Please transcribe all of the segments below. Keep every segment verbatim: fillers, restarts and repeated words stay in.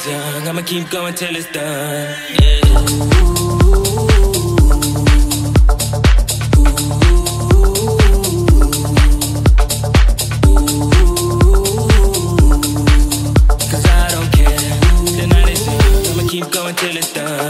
young, I'ma keep going till it's done. Yeah. Keep going till it's done.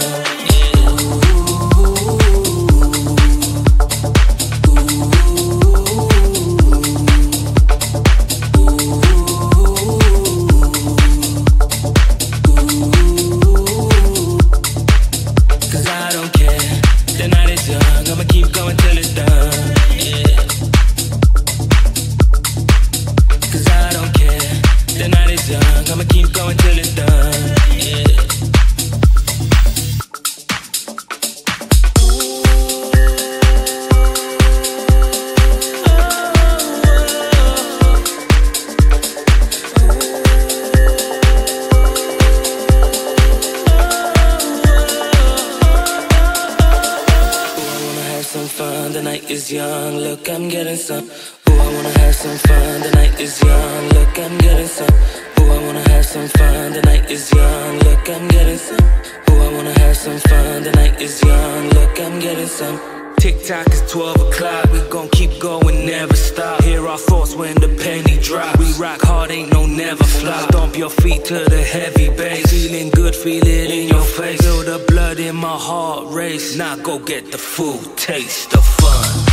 Cause I don't care, the night is young, I'ma keep going till it's done. Yeah. Cause I don't care, the night is young, I'ma keep going till it's done. Yeah. Fun, the night is young, look, I'm getting some. Ooh, I wanna have some fun, the night is young, look, I'm getting some. Ooh, I wanna have some fun, the night is young, look, I'm getting some. Ooh, I wanna have some fun, the night is young, look, I'm getting some. Tick-tock is twelve o'clock, we gon' keep going, never stop. Hear our thoughts when the penny drops. We rock hard, ain't no never flop. Stomp your feet to the heavy bass. Feeling good, feel it in your face. Feel the blood in my heart race. Now go get the full taste of fun.